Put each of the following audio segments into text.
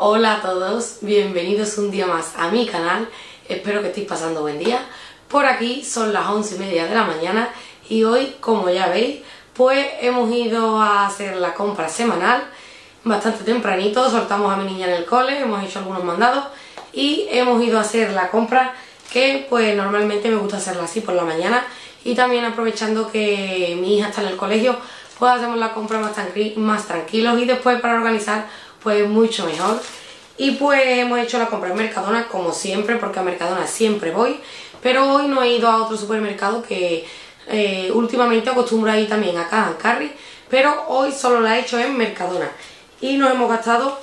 Hola a todos, bienvenidos un día más a mi canal, espero que estéis pasando buen día. Por aquí son las 11:30 de la mañana y hoy, como ya veis, pues hemos ido a hacer la compra semanal bastante tempranito, soltamos a mi niña en el cole, hemos hecho algunos mandados y hemos ido a hacer la compra que pues normalmente me gusta hacerla así por la mañana, y también aprovechando que mi hija está en el colegio, pues hacemos la compra más tranquilos y después para organizar pues mucho mejor. Y pues hemos hecho la compra en Mercadona como siempre, porque a Mercadona siempre voy, pero hoy no he ido a otro supermercado que últimamente acostumbro a ir también acá en Carri, pero hoy solo la he hecho en Mercadona y nos hemos gastado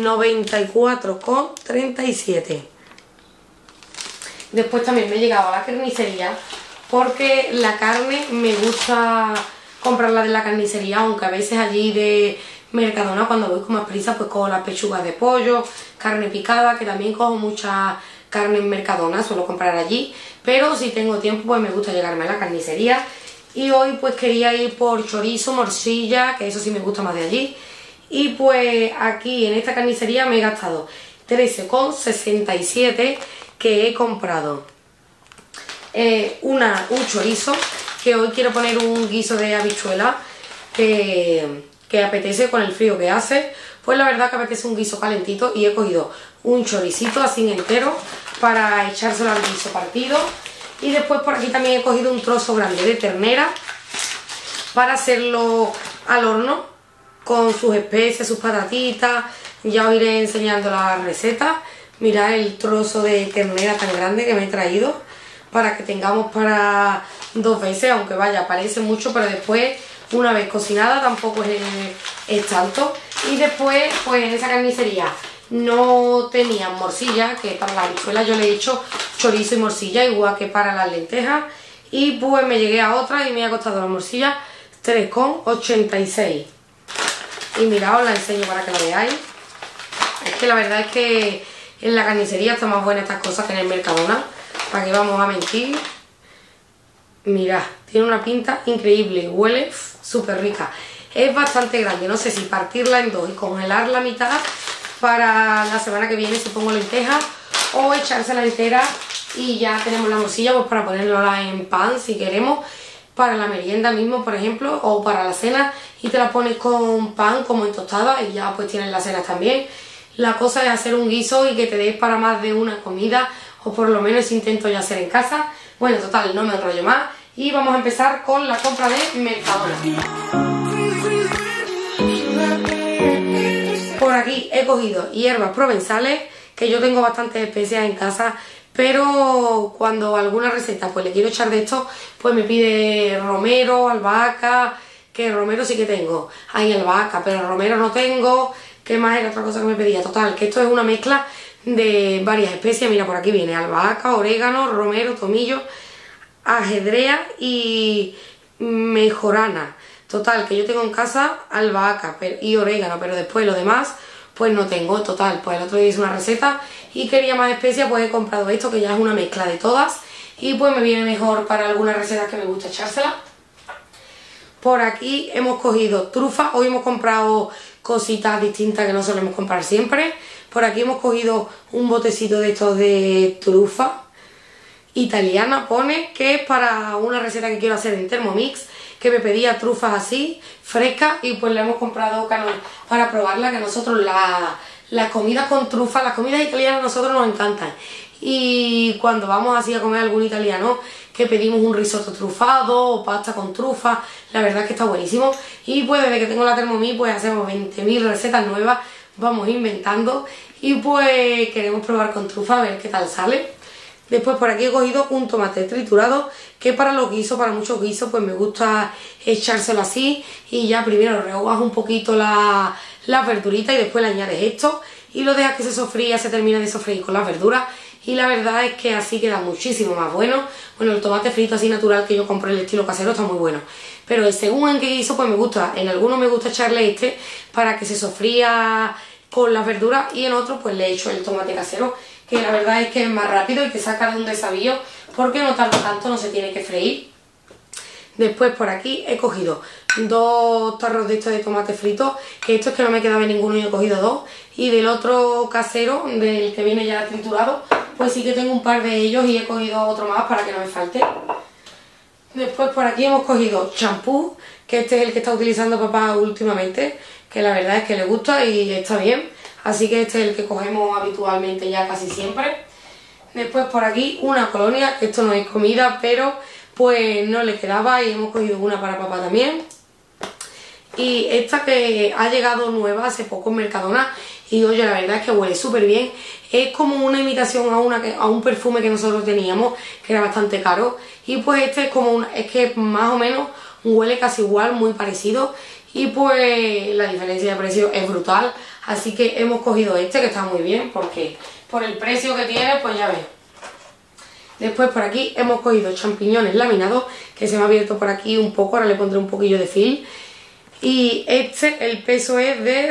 94,37. Después también me he llegado a la carnicería porque la carne me gusta comprarla de la carnicería, aunque a veces allí de Mercadona cuando voy con más prisa pues cojo las pechugas de pollo, carne picada, que también cojo mucha carne en Mercadona, suelo comprar allí, pero si tengo tiempo pues me gusta llegarme a la carnicería. Y hoy pues quería ir por chorizo, morcilla, que eso sí me gusta más de allí, y pues aquí en esta carnicería me he gastado 13,67, que he comprado un chorizo, que hoy quiero poner un guiso de habichuela que apetece con el frío que hace, pues la verdad que apetece un guiso calentito, y he cogido un choricito así entero para echárselo al guiso partido. Y después por aquí también he cogido un trozo grande de ternera para hacerlo al horno con sus especias, sus patatitas. Ya os iré enseñando la receta. Mirad el trozo de ternera tan grande que me he traído para que tengamos para 2 veces, aunque vaya, parece mucho, pero después una vez cocinada tampoco es tanto. Y después pues en esa carnicería no tenían morcilla, que para la habichuela yo le he hecho chorizo y morcilla, igual que para las lentejas, y pues me llegué a otra y me ha costado la morcilla 3,86. y mirad, os la enseño para que la veáis. Es que la verdad es que en la carnicería está más buena estas cosas que en el Mercadona, para que vamos a mentir. Mirad, tiene una pinta increíble y huele súper rica. Es bastante grande, no sé si partirla en dos y congelar la mitad para la semana que viene si pongo lentejas, o echársela entera y ya tenemos la morcilla pues para ponerla en pan si queremos, para la merienda mismo por ejemplo, o para la cena, y te la pones con pan como en tostada y ya pues tienes la cena también. La cosa es hacer un guiso y que te des para más de una comida, o por lo menos intento yo hacer en casa. Bueno, total, no me enrollo más y vamos a empezar con la compra de Mercadona. Por aquí he cogido hierbas provenzales, que yo tengo bastantes especias en casa, pero cuando alguna receta pues le quiero echar de esto, pues me pide romero, albahaca, que romero sí que tengo, hay albahaca, pero romero no tengo. ¿Qué más era otra cosa que me pedía? Total, que esto es una mezcla de varias especias. Mira, por aquí viene albahaca, orégano, romero, tomillo, ajedrea y mejorana. Total, que yo tengo en casa albahaca y orégano, pero después lo demás pues no tengo. Total, pues el otro día hice una receta y quería más especias, pues he comprado esto, que ya es una mezcla de todas, y pues me viene mejor para algunas recetas que me gusta echársela. Por aquí hemos cogido trufa, hoy hemos comprado cositas distintas que no solemos comprar siempre. Por aquí hemos cogido un botecito de estos de trufa italiana, pone que es para una receta que quiero hacer en Thermomix, que me pedía trufas así, frescas, y pues la hemos comprado para probarla, que a nosotros las comidas con trufa, las comidas italianas a nosotros nos encantan. Y cuando vamos así a comer algún italiano, que pedimos un risotto trufado o pasta con trufa, la verdad es que está buenísimo. Y pues desde que tengo la Thermomix pues hacemos 20.000 recetas nuevas, vamos inventando, y pues queremos probar con trufa a ver qué tal sale. Después por aquí he cogido un tomate triturado, que para los guisos, para muchos guisos, pues me gusta echárselo así, y ya primero rehogas un poquito la verdurita y después le añades esto y lo dejas que se sofría, se termina de sofreír con las verduras, y la verdad es que así queda muchísimo más bueno. Bueno, el tomate frito así natural que yo compro en el estilo casero está muy bueno, pero según en qué guiso pues me gusta, en algunos me gusta echarle este para que se sofría con las verduras, y en otros pues le echo el tomate casero, que la verdad es que es más rápido y te saca de un desavío porque no tarda tanto, no se tiene que freír. Después por aquí he cogido 2 tarros de estos de tomate frito, que esto es que no me quedaba ninguno y he cogido 2. Y del otro casero, del que viene ya triturado, pues sí que tengo un par de ellos y he cogido otro más para que no me falte. Después por aquí hemos cogido champú, que este es el que está utilizando papá últimamente, que la verdad es que le gusta y está bien, así que este es el que cogemos habitualmente ya casi siempre. Después por aquí una colonia, que esto no es comida, pero pues no le quedaba y hemos cogido una para papá también. Y esta que ha llegado nueva hace poco en Mercadona y oye, la verdad es que huele súper bien. Es como una imitación a un perfume que nosotros teníamos, que era bastante caro. Y pues este es como es que más o menos huele casi igual, muy parecido. Y pues la diferencia de precio es brutal. Así que hemos cogido este, que está muy bien, porque por el precio que tiene, pues ya ves. Después por aquí hemos cogido champiñones laminados, que se me ha abierto por aquí un poco, ahora le pondré un poquillo de fil. Y este, el peso es de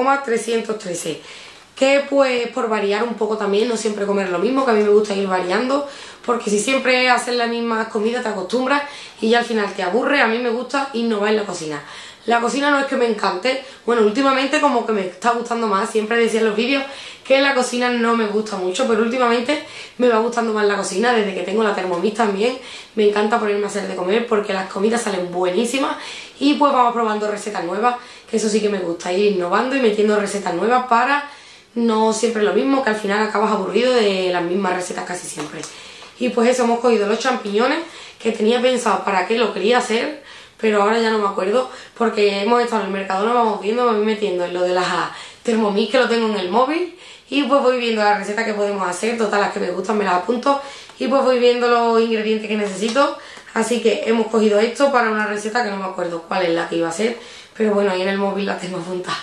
0,313, que pues por variar un poco también, no siempre comer lo mismo, que a mí me gusta ir variando, porque si siempre haces la misma comida te acostumbras y ya al final te aburre. A mí me gusta innovar en la cocina. La cocina no es que me encante, bueno, últimamente como que me está gustando más, siempre decía en los vídeos que la cocina no me gusta mucho, pero últimamente me va gustando más la cocina, desde que tengo la Thermomix también, me encanta ponerme a hacer de comer porque las comidas salen buenísimas y pues vamos probando recetas nuevas, que eso sí que me gusta, ir innovando y metiendo recetas nuevas para no siempre lo mismo, que al final acabas aburrido de las mismas recetas casi siempre. Y pues eso, hemos cogido los champiñones, que tenía pensado para qué lo quería hacer, pero ahora ya no me acuerdo, porque hemos estado en el mercado, nos vamos viendo, me voy metiendo en lo de las Thermomix, que lo tengo en el móvil, y pues voy viendo las recetas que podemos hacer, todas las que me gustan me las apunto, y pues voy viendo los ingredientes que necesito. Así que hemos cogido esto para una receta que no me acuerdo cuál es la que iba a ser, pero bueno, ahí en el móvil la tengo apuntada.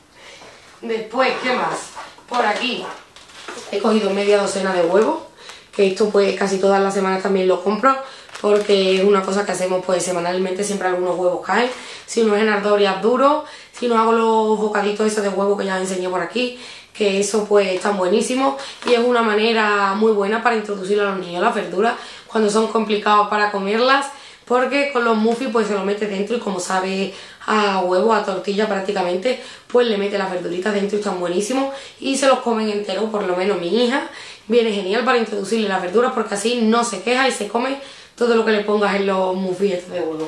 Después, ¿qué más? Por aquí he cogido media docena de huevos, que esto pues casi todas las semanas también lo compro, porque es una cosa que hacemos pues semanalmente, siempre algunos huevos caen. Si no es en ardorias duros, si no hago los bocaditos esos de huevo que ya os enseñé por aquí, que eso pues están buenísimos y es una manera muy buena para introducir a los niños las verduras cuando son complicados para comerlas, porque con los muffins pues se lo mete dentro y como sabe a huevo, a tortilla prácticamente, pues le mete las verduritas dentro y están buenísimos y se los comen enteros, por lo menos mi hija. Viene genial para introducirle las verduras porque así no se queja y se come todo lo que le pongas en los muffins de huevo.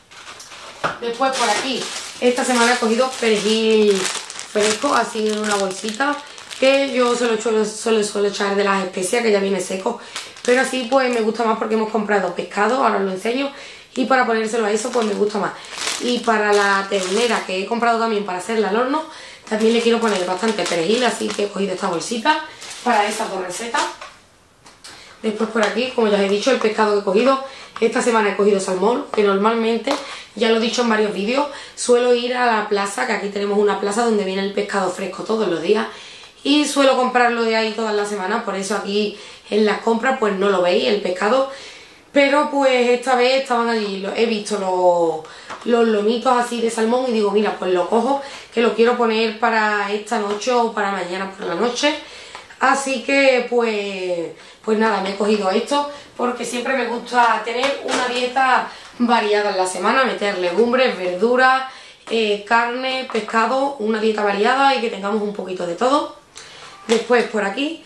Después por aquí, esta semana he cogido perejil fresco, así en una bolsita, que yo suelo echar de las especias, que ya viene seco, pero así pues me gusta más porque hemos comprado pescado, ahora os lo enseño, y para ponérselo a eso pues me gusta más. Y para la ternera, que he comprado también para hacerla al horno, también le quiero poner bastante perejil, así que he cogido esta bolsita para esas dos recetas. Después por aquí, como ya os he dicho, el pescado que he cogido, esta semana he cogido salmón, que normalmente, ya lo he dicho en varios vídeos, suelo ir a la plaza, que aquí tenemos una plaza donde viene el pescado fresco todos los días, y suelo comprarlo de ahí todas las semanas, por eso aquí en las compras pues no lo veis, el pescado, pero pues esta vez estaban allí, he visto los lomitos así de salmón y digo, mira, pues lo cojo, que lo quiero poner para esta noche o para mañana por la noche. Así que pues nada, me he cogido esto porque siempre me gusta tener una dieta variada en la semana, meter legumbres, verduras, carne, pescado, una dieta variada y que tengamos un poquito de todo. Después por aquí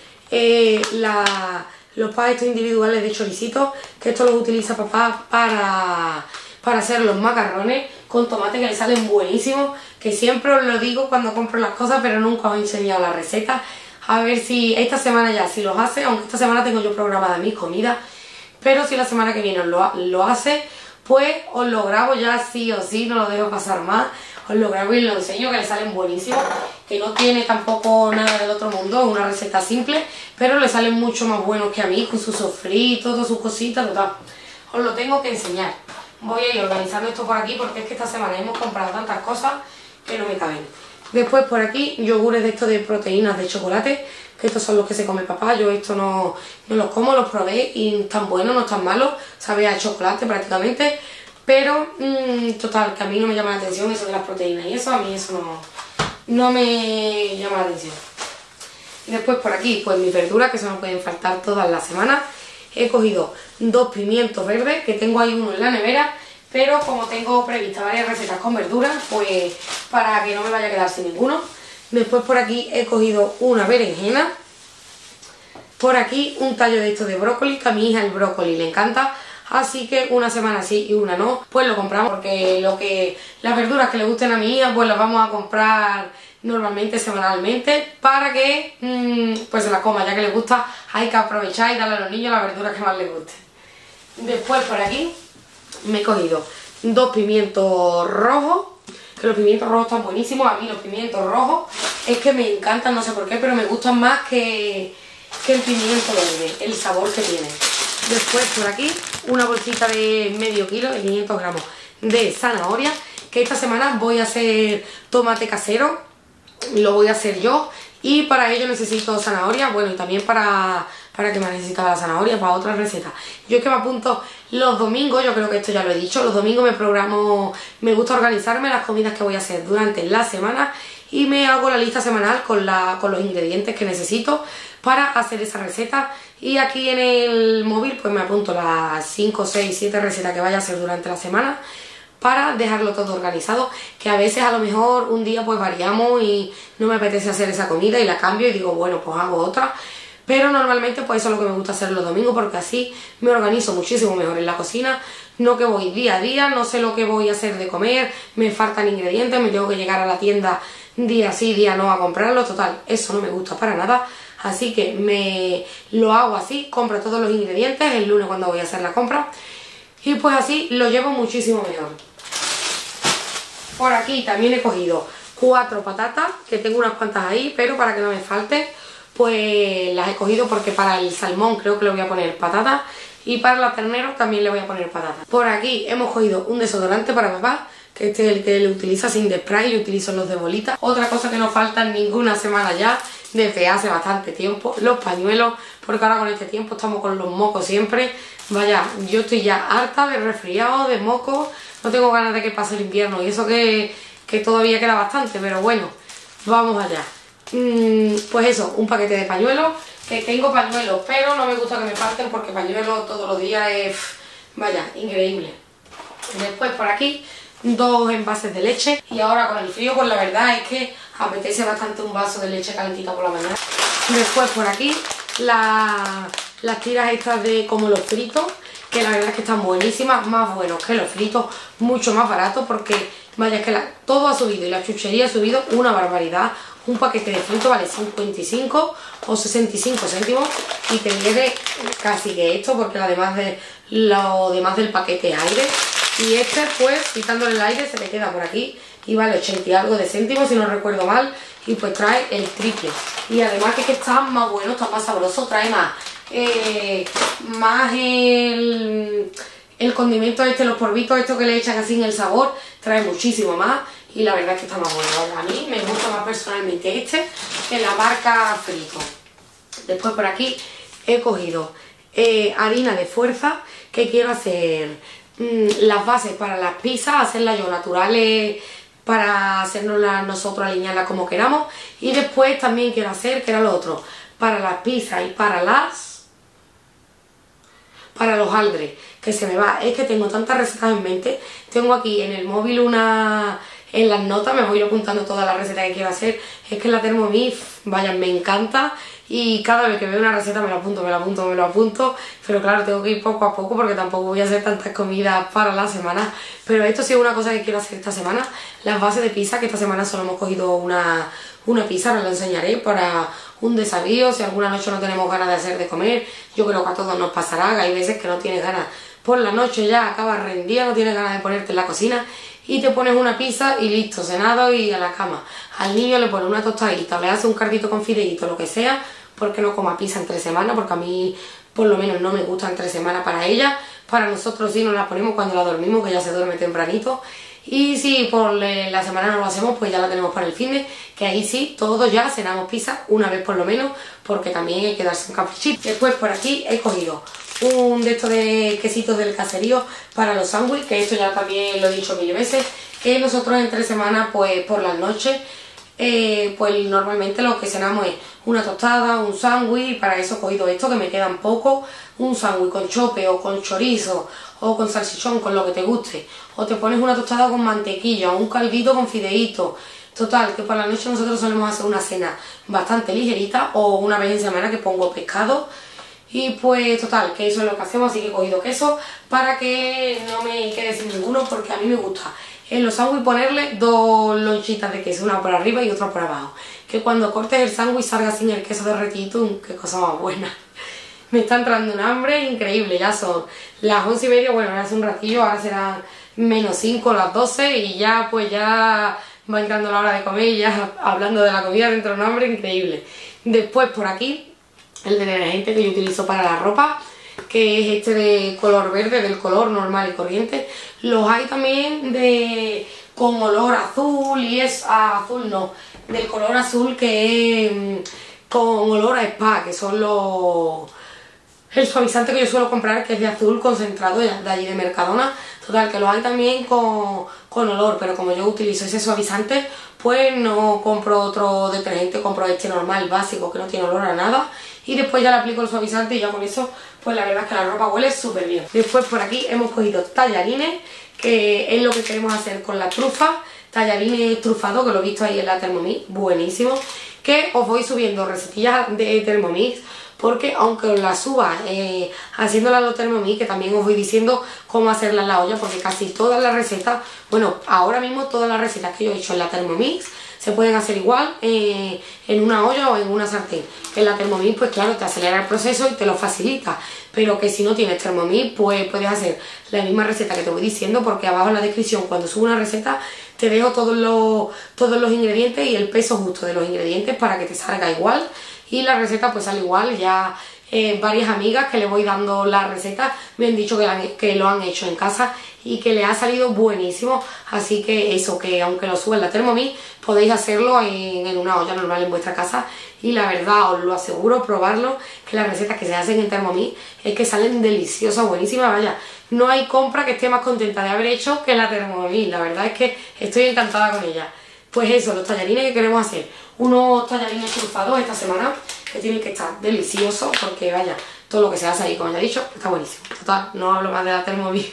los packs estos individuales de choricitos, que esto los utiliza papá para hacer los macarrones con tomate, que le salen buenísimos, que siempre os lo digo cuando compro las cosas, pero nunca os he enseñado la receta. A ver si esta semana ya si los hace, aunque esta semana tengo yo programada mis comidas, pero si la semana que viene lo hace, pues os lo grabo ya sí o sí, no lo dejo pasar más. Os lo grabo y lo enseño, que le salen buenísimos, que no tiene tampoco nada del otro mundo, es una receta simple, pero le salen mucho más buenos que a mí, con su sofrito, todas sus cositas, total. Os lo tengo que enseñar. Voy a ir organizando esto por aquí porque es que esta semana hemos comprado tantas cosas que no me caben. Después por aquí, yogures de estos de proteínas de chocolate, que estos son los que se come papá. Yo esto no los como, los probé y están buenos, no están malos, sabe a chocolate prácticamente, pero total, que a mí no me llama la atención eso de las proteínas y eso, a mí eso no me llama la atención. Y después por aquí, pues mis verduras, que se me pueden faltar todas las semanas. He cogido 2 pimientos verdes, que tengo ahí uno en la nevera, pero como tengo previstas varias recetas con verduras, pues para que no me vaya a quedar sin ninguno. Después por aquí he cogido una berenjena, por aquí un tallo de estos de brócoli, que a mi hija el brócoli le encanta, así que una semana sí y una no, pues lo compramos porque las verduras que le gusten a mi hija pues las vamos a comprar normalmente semanalmente para que pues se las coma, ya que les gusta. Hay que aprovechar y darle a los niños las verduras que más les gusten. Después por aquí me he cogido 2 pimientos rojos, que los pimientos rojos están buenísimos. A mí los pimientos rojos es que me encantan, no sé por qué, pero me gustan más que el pimiento verde, el sabor que tiene. Después por aquí una bolsita de medio kilo, de 500 gramos de zanahoria, que esta semana voy a hacer tomate casero, lo voy a hacer yo, y para ello necesito zanahoria, bueno, y también para que me necesitaba la zanahoria para otras recetas. Yo es que me apunto los domingos, yo creo que esto ya lo he dicho, los domingos me programo, me gusta organizarme las comidas que voy a hacer durante la semana y me hago la lista semanal con los ingredientes que necesito para hacer esa receta, y aquí en el móvil pues me apunto las 5, 6, 7 recetas que vaya a hacer durante la semana para dejarlo todo organizado, que a veces a lo mejor un día pues variamos y no me apetece hacer esa comida y la cambio y digo bueno pues hago otra, pero normalmente pues eso es lo que me gusta hacer los domingos, porque así me organizo muchísimo mejor en la cocina, no que voy día a día, no sé lo que voy a hacer de comer, me faltan ingredientes, me tengo que llegar a la tienda día sí, día no a comprarlo, total, eso no me gusta para nada. Así que me lo hago así, compro todos los ingredientes el lunes cuando voy a hacer la compra y pues así lo llevo muchísimo mejor. Por aquí también he cogido 4 patatas, que tengo unas cuantas ahí, pero para que no me falte, pues las he cogido porque para el salmón creo que le voy a poner patatas y para la ternera también le voy a poner patatas. Por aquí hemos cogido un desodorante para papá, que este es el que le utiliza sin de spray, yo utilizo los de bolita. Otra cosa que no falta en ninguna semana ya, desde hace bastante tiempo, los pañuelos, porque ahora con este tiempo estamos con los mocos siempre. Vaya, yo estoy ya harta de resfriado, de mocos, no tengo ganas de que pase el invierno, y eso que todavía queda bastante, pero bueno, vamos allá. Pues eso, un paquete de pañuelos, que tengo pañuelos, pero no me gusta que me falten porque pañuelos todos los días es, vaya, increíble. Después por aquí 2 envases de leche, y ahora con el frío pues la verdad es que apetece bastante un vaso de leche calentita por la mañana. Después por aquí las tiras estas de como los fritos, que la verdad es que están buenísimas, más buenos que los fritos, mucho más baratos, porque vaya, es que todo ha subido y la chuchería ha subido una barbaridad. Un paquete de fritos vale 55 o 65 céntimos y te viene casi que esto, porque además de lo demás del paquete es aire, y este pues quitándole el aire se te queda por aquí y vale 80 y algo de céntimos si no recuerdo mal, y pues trae el triple. Y además que está más bueno, está más sabroso, trae más el condimento este, los polvitos estos que le echan así en el sabor, trae muchísimo más y la verdad es que está más bueno. A mí me gusta más personalmente este que la marca Frito. Después por aquí he cogido harina de fuerza, que quiero hacer las bases para las pizzas, hacerlas yo naturales para hacernoslas nosotros, alinearlas como queramos, y después también quiero hacer, que era lo otro, para las pizzas y para los hojaldres, que se me va, es que tengo tantas recetas en mente, tengo aquí en el móvil en las notas, me voy apuntando todas las recetas que quiero hacer, es que la Thermomix, vaya, me encanta, y cada vez que veo una receta me lo apunto, pero claro, tengo que ir poco a poco porque tampoco voy a hacer tantas comidas para la semana, pero esto sí es una cosa que quiero hacer esta semana, las bases de pizza, que esta semana solo hemos cogido una pizza, os la enseñaré para un desafío, si alguna noche no tenemos ganas de hacer de comer, yo creo que a todos nos pasará, que hay veces que no tienes ganas, por la noche ya acabas rendida, no tienes ganas de ponerte en la cocina y te pones una pizza y listo, cenado y a la cama. Al niño le pones una tostadita, le haces un cardito con fideíto, lo que sea, porque no coma pizza entre semanas, porque a mí por lo menos no me gusta entre semanas para ella, para nosotros sí nos la ponemos cuando la dormimos, que ya se duerme tempranito, y si por la semana no lo hacemos, pues ya la tenemos para el finde, que ahí sí, todos ya cenamos pizza una vez por lo menos, porque también hay que darse un caprichito. Después por aquí he cogido un de estos de quesitos del caserío para los sándwiches, que esto ya también lo he dicho mil veces, que nosotros entre semanas, pues por las noches, pues normalmente lo que cenamos es una tostada, un sándwich, y para eso he cogido esto que me quedan poco, un sándwich con chope o con chorizo o con salchichón, con lo que te guste, o te pones una tostada con mantequilla, o un caldito con fideíto. Total, que por la noche nosotros solemos hacer una cena bastante ligerita, o una vez en semana que pongo pescado. Y pues total, que eso es lo que hacemos, así que he cogido queso para que no me quede sin ninguno, porque a mí me gusta en los sándwiches ponerle 2 lonchitas de queso, una por arriba y otra por abajo. Que cuando cortes el sándwich salga sin el queso derretido, qué cosa más buena. Me está entrando un hambre increíble, ya son las 11:30, bueno, ahora hace un ratillo, ahora serán -5, las 12 y ya pues ya va entrando la hora de comer y ya hablando de la comida me entra un hambre increíble. Después por aquí el detergente que yo utilizo para la ropa, que es este de color verde, del color normal y corriente. Los hay también de con olor azul y es azul no, del color azul que es con olor a spa, que son el suavizante que yo suelo comprar, que es de azul concentrado de allí de Mercadona. Total, que los hay también con olor, pero como yo utilizo ese suavizante, pues no compro otro detergente, compro este normal, básico, que no tiene olor a nada. Y después ya le aplico el suavizante y ya con eso, pues la verdad es que la ropa huele súper bien. Después por aquí hemos cogido tallarines, que es lo que queremos hacer con la trufa. Tallarines trufados, que lo he visto ahí en la Thermomix, buenísimo. Que os voy subiendo recetillas de Thermomix, porque aunque os las suba haciéndolas a los Thermomix, que también os voy diciendo cómo hacerlas en la olla, porque casi todas las recetas, bueno, ahora mismo todas las recetas que yo he hecho en la Thermomix se pueden hacer igual en una olla o en una sartén. En la Thermomix, pues claro, te acelera el proceso y te lo facilita, pero que si no tienes Thermomix, pues puedes hacer la misma receta que te voy diciendo, porque abajo en la descripción, cuando subo una receta, te dejo todos los ingredientes y el peso justo de los ingredientes para que te salga igual. Y la receta pues sale igual. Ya varias amigas que le voy dando la receta me han dicho que lo han hecho en casa y que le ha salido buenísimo. Así que eso, que aunque lo suba en la Thermomix, podéis hacerlo en una olla normal en vuestra casa. Y la verdad, os lo aseguro, probarlo, que las recetas que se hacen en Thermomix es que salen deliciosas, buenísimas. Vaya, no hay compra que esté más contenta de haber hecho que la Thermomix. La verdad es que estoy encantada con ella. Pues eso, los tallarines que queremos hacer. Unos tallarines trufados esta semana, que tienen que estar deliciosos, porque vaya, todo lo que se hace ahí, como ya he dicho, está buenísimo. Total, no hablo más de la Thermomix.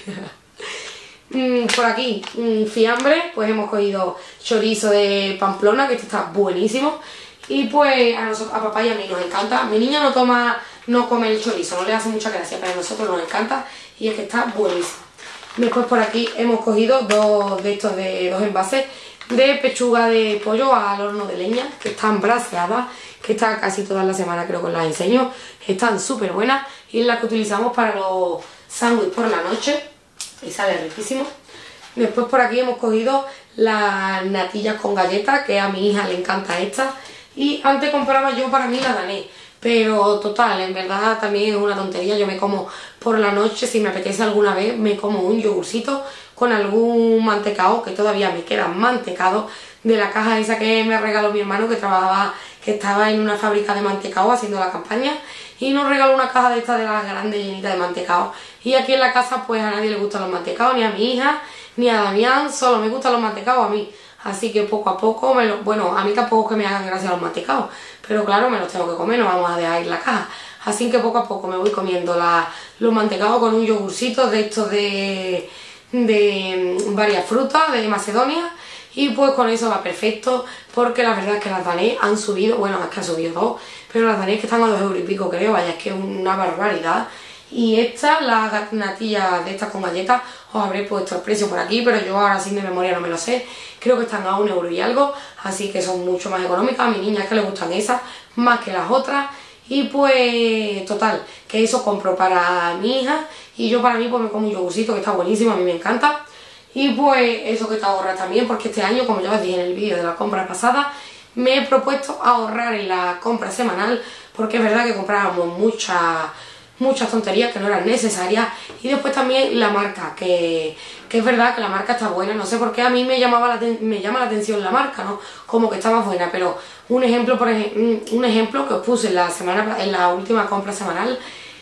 Por aquí, fiambre, pues hemos cogido chorizo de Pamplona, que este está buenísimo. Y pues a papá y a mí nos encanta. Mi niña no come el chorizo, no le hace mucha gracia, pero a nosotros nos encanta y es que está buenísimo. Después por aquí hemos cogido dos envases de pechuga de pollo al horno de leña, que están braseadas, que están casi todas las semanas, creo que os las enseño. Están súper buenas y es la que utilizamos para los sándwiches por la noche y sale riquísimo. Después por aquí hemos cogido las natillas con galletas, que a mi hija le encanta esta. Y antes compraba yo para mí la danés, pero total, en verdad también es una tontería. Yo me como por la noche, si me apetece alguna vez, me como un yogurcito con algún mantecado, que todavía me queda mantecado, de la caja esa que me regaló mi hermano, que estaba en una fábrica de mantecado haciendo la campaña, y nos regaló una caja de estas de las grandes llenitas de mantecado. Y aquí en la casa pues a nadie le gustan los mantecados, ni a mi hija, ni a Damián, solo me gustan los mantecados a mí. Así que poco a poco, bueno, a mí tampoco es que me hagan gracia los mantecados, pero claro, me los tengo que comer, no vamos a dejar ir la caja. Así que poco a poco me voy comiendo los mantecados con un yogurcito de estos de varias frutas de Macedonia, y pues con eso va perfecto, porque la verdad es que las danés han subido, bueno, es que han subido dos, pero las danés que están a 2 euros y pico creo, vaya, es que es una barbaridad. Y estas, las natillas de estas con galletas, os habré puesto el precio por aquí, pero yo ahora sin de memoria no me lo sé. Creo que están a 1 euro y algo, así que son mucho más económicas. A mi niña es que le gustan esas más que las otras. Y pues, total, que eso compro para mi hija. Y yo para mí pues me como un yogurcito que está buenísimo, a mí me encanta. Y pues eso que te ahorras también, porque este año, como ya os dije en el vídeo de la compra pasada, me he propuesto ahorrar en la compra semanal, porque es verdad que comprábamos muchas tonterías que no eran necesarias. Y después también la marca, que es verdad que la marca está buena, no sé por qué a mí me llama la atención la marca, ¿no? Como que está más buena, pero un ejemplo que os puse en la última compra semanal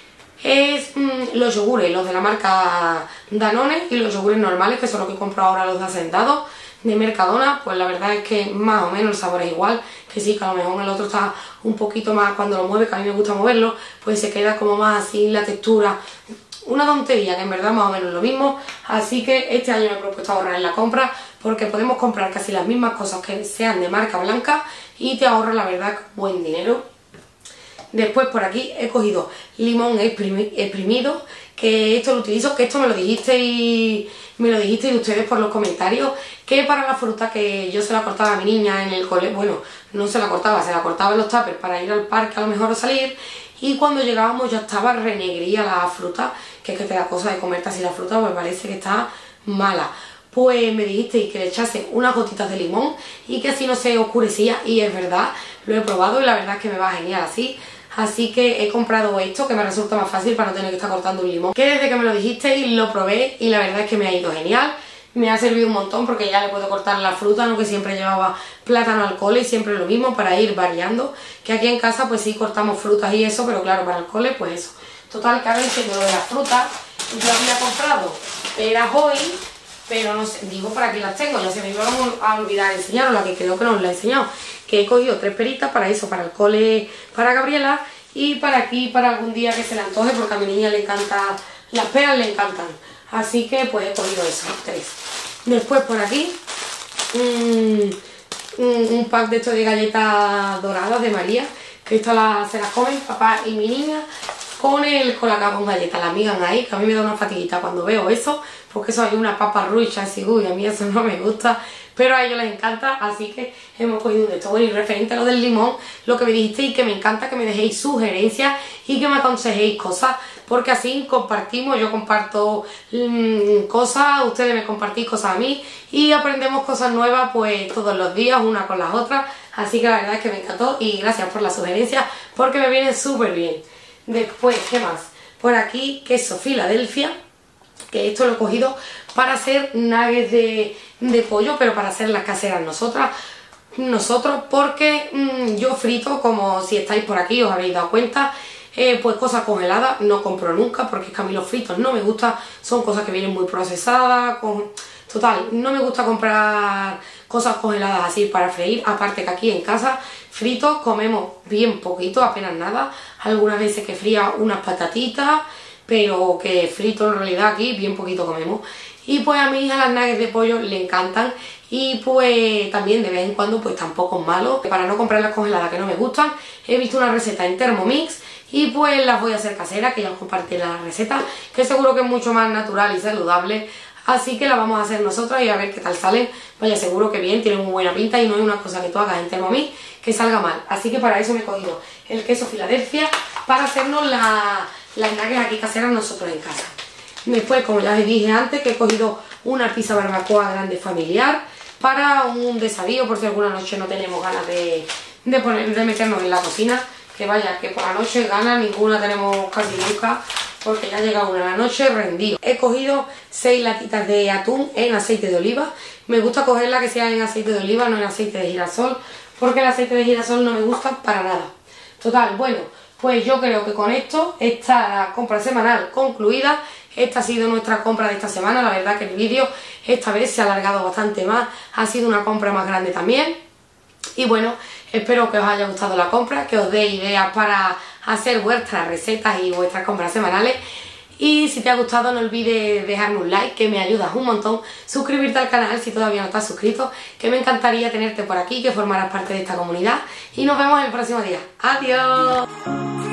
es los yogures, los de la marca Danone y los yogures normales, que son los que compro ahora, los de Hacendado de Mercadona. Pues la verdad es que más o menos el sabor es igual, que sí, que a lo mejor el otro está un poquito más, cuando lo mueve, que a mí me gusta moverlo, pues se queda como más así la textura una tontería que en verdad más o menos lo mismo, así que este año me he propuesto ahorrar en la compra porque podemos comprar casi las mismas cosas que sean de marca blanca y te ahorras la verdad buen dinero. Después por aquí he cogido limón exprimido, que esto lo utilizo, que esto me lo dijisteis ustedes por los comentarios, que para la fruta que yo se la cortaba a mi niña en el cole, bueno, no se la cortaba, se la cortaba en los tuppers para ir al parque a lo mejor o salir, y cuando llegábamos ya estaba renegría la fruta, que es que te da cosa de comerte así la fruta, pues parece que está mala. Pues me dijisteis que le echase unas gotitas de limón y que así no se oscurecía, y es verdad, lo he probado y la verdad es que me va genial así. Así que he comprado esto, que me resulta más fácil para no tener que estar cortando un limón. Que desde que me lo dijisteis lo probé y la verdad es que me ha ido genial. Me ha servido un montón porque ya le puedo cortar la fruta, no que siempre llevaba plátano al cole y siempre lo mismo para ir variando. Que aquí en casa pues sí cortamos frutas y eso, pero claro, para el cole pues eso. Total, que ahora entiendo lo de las frutas. Yo había comprado peras hoy, pero no sé, digo para qué las tengo, ya se me iba a olvidar enseñarosla, que creo que no os la he enseñado. Que he cogido 3 peritas para eso, para el cole, para Gabriela, y para aquí, para algún día que se le antoje, porque a mi niña le encantan, las peras le encantan. Así que pues he cogido eso, 3. Después por aquí, un pack de estos de galletas doradas de María, que estas se las comen papá y mi niña con el colacao con galletas, las migan ahí, que a mí me da una fatiguita cuando veo eso, porque eso hay una papa rucha, así, uy, a mí eso no me gusta, pero a ellos les encanta, así que hemos cogido de esto. Bueno, y referente a lo del limón, lo que me dijisteis, que me encanta que me dejéis sugerencias y que me aconsejéis cosas, porque así compartimos, yo comparto cosas, ustedes me compartís cosas a mí y aprendemos cosas nuevas pues todos los días, una con las otras, así que la verdad es que me encantó y gracias por las sugerencias porque me vienen súper bien. Después, ¿qué más? Por aquí, queso Filadelfia, que esto lo he cogido para hacer nuggets de pollo, pero para hacer las caseras nosotros, porque yo frito, como si estáis por aquí os habéis dado cuenta, pues cosas congeladas no compro nunca, porque es que a mí los fritos no me gustan, son cosas que vienen muy procesadas, total, no me gusta comprar cosas congeladas así para freír, aparte que aquí en casa fritos comemos bien poquito, apenas nada, algunas veces que fría unas patatitas, pero que frito en realidad aquí bien poquito comemos. Y pues a mi hija las nuggets de pollo le encantan y pues también de vez en cuando pues tampoco es malo. Para no comprar las congeladas que no me gustan, he visto una receta en Thermomix y pues las voy a hacer caseras, que ya os compartiré la receta, que seguro que es mucho más natural y saludable. Así que la vamos a hacer nosotras y a ver qué tal salen. Vaya, seguro que bien, tienen muy buena pinta y no es una cosa que tú hagas en Thermomix que salga mal. Así que para eso me he cogido el queso Filadelfia para hacernos las nuggets aquí caseras nosotros en casa. Después, como ya les dije antes, que he cogido una pizza barbacoa grande familiar para un desafío, por si alguna noche no tenemos ganas de meternos en la cocina. Que vaya, que por la noche ganas ninguna tenemos casi nunca, porque ya llega una de la noche rendido. He cogido 6 latitas de atún en aceite de oliva. Me gusta cogerla que sea en aceite de oliva, no en aceite de girasol, porque el aceite de girasol no me gusta para nada. Total, bueno, pues yo creo que con esto está la compra semanal concluida. Esta ha sido nuestra compra de esta semana. La verdad que el vídeo esta vez se ha alargado bastante más, ha sido una compra más grande también. Y bueno, espero que os haya gustado la compra, que os dé ideas para hacer vuestras recetas y vuestras compras semanales. Y si te ha gustado no olvides dejarme un like, que me ayudas un montón. Suscribirte al canal si todavía no estás suscrito, que me encantaría tenerte por aquí, que formaras parte de esta comunidad. Y nos vemos el próximo día. ¡Adiós!